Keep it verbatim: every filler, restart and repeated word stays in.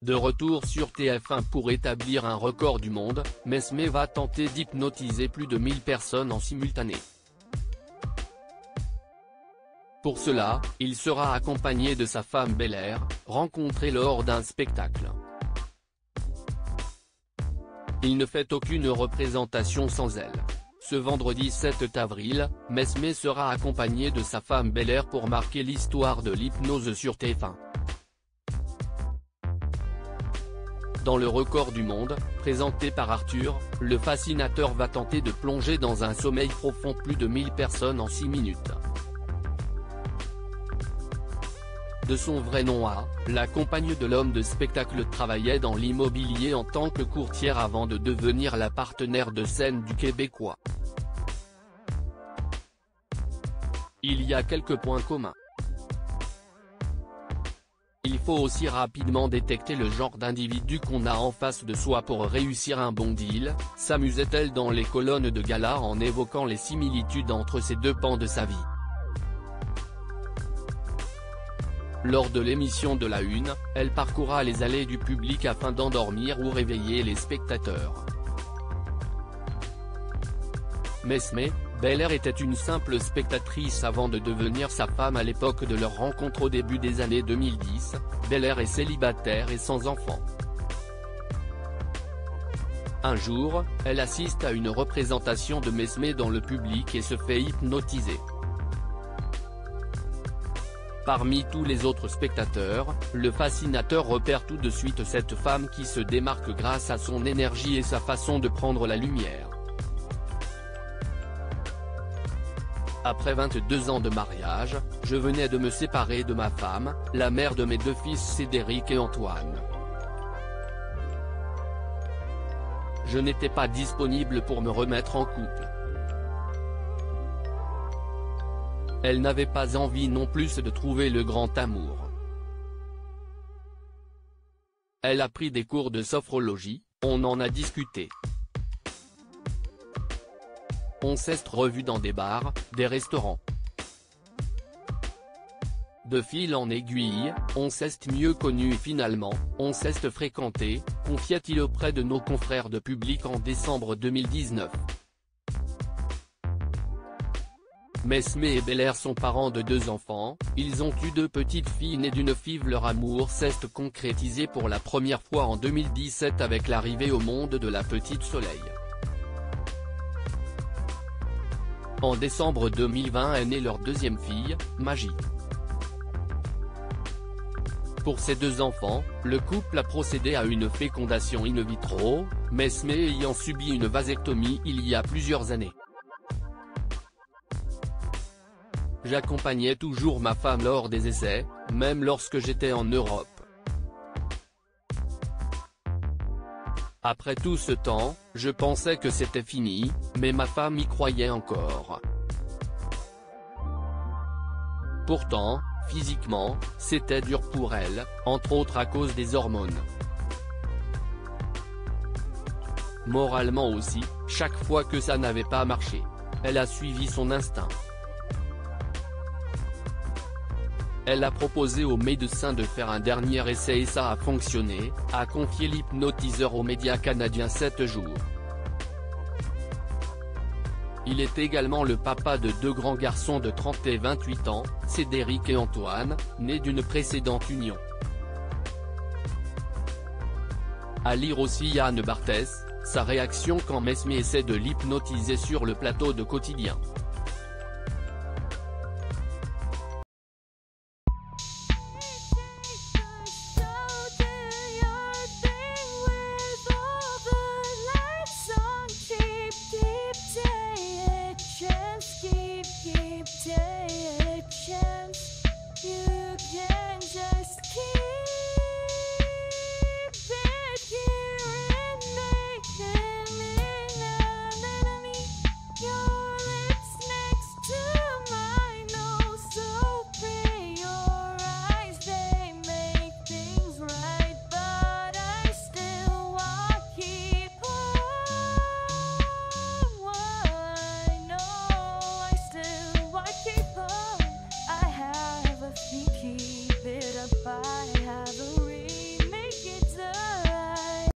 De retour sur T F un pour établir un record du monde, Mesme va tenter d'hypnotiser plus de mille personnes en simultané. Pour cela, il sera accompagné de sa femme Bel-Air, rencontrée lors d'un spectacle. Il ne fait aucune représentation sans elle. Ce vendredi sept avril, Mesme sera accompagné de sa femme Bel-Air pour marquer l'histoire de l'hypnose sur T F un. Dans le record du monde, présenté par Arthur, le fascinateur va tenter de plonger dans un sommeil profond plus de mille personnes en six minutes. De son vrai nom à, la compagne de l'homme de spectacle travaillait dans l'immobilier en tant que courtière avant de devenir la partenaire de scène du Québécois. Il y a quelques points communs. Il faut aussi rapidement détecter le genre d'individu qu'on a en face de soi pour réussir un bon deal, s'amusait-elle dans les colonnes de gala en évoquant les similitudes entre ces deux pans de sa vie. Lors de l'émission de la Une, elle parcourra les allées du public afin d'endormir ou réveiller les spectateurs. Mesme, Bel-Air était une simple spectatrice avant de devenir sa femme à l'époque de leur rencontre au début des années deux mille dix, Bel-Air est célibataire et sans enfant. Un jour, elle assiste à une représentation de Mesme dans le public et se fait hypnotiser. Parmi tous les autres spectateurs, le fascinateur repère tout de suite cette femme qui se démarque grâce à son énergie et sa façon de prendre la lumière. Après vingt-deux ans de mariage, je venais de me séparer de ma femme, la mère de mes deux fils Cédric et Antoine. Je n'étais pas disponible pour me remettre en couple. Elle n'avait pas envie non plus de trouver le grand amour. Elle a pris des cours de sophrologie, on en a discuté. On s'est revus dans des bars, des restaurants. De fil en aiguille, on s'est mieux connus et finalement, on s'est fréquenté, confiait-il auprès de nos confrères de Public en décembre deux mille dix-neuf. Mesme et Bel-Air sont parents de deux enfants, ils ont eu deux petites filles nées d'une five. Leur amour s'est concrétisé pour la première fois en deux mille dix-sept avec l'arrivée au monde de la petite Soleil. En décembre deux mille vingt est née leur deuxième fille, Magie. Pour ces deux enfants, le couple a procédé à une fécondation in vitro, Mesme ayant subi une vasectomie il y a plusieurs années. J'accompagnais toujours ma femme lors des essais, même lorsque j'étais en Europe. Après tout ce temps, je pensais que c'était fini, mais ma femme y croyait encore. Pourtant, physiquement, c'était dur pour elle, entre autres à cause des hormones. Moralement aussi, chaque fois que ça n'avait pas marché, elle a suivi son instinct. Elle a proposé au médecin de faire un dernier essai et ça a fonctionné, a confié l'hypnotiseur aux médias canadiens sept jours. Il est également le papa de deux grands garçons de trente et vingt-huit ans, Cédric et Antoine, nés d'une précédente union. À lire aussi Yann Barthès, sa réaction quand Mesme essaie de l'hypnotiser sur le plateau de Quotidien.